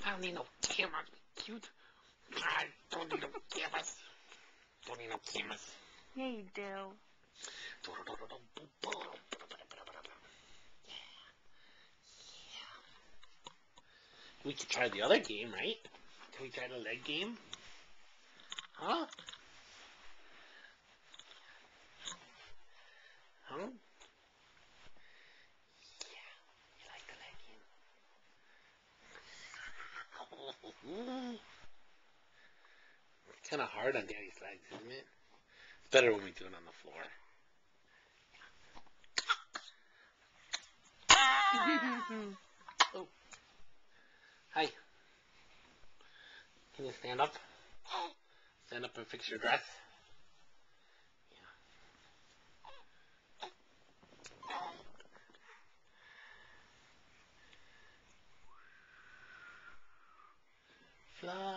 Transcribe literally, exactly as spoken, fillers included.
I don't need no camera. Cute. I don't need no cameras. Don't need no cameras. Yeah, you do. We could try the other game, right? Can we try the leg game? Huh? Huh? Yeah, you like the leg game? It's kind of hard on Daddy's legs, isn't it? It's better when we do it on the floor. Oh. Hi. Can you stand up? Stand up and fix your dress. Fly.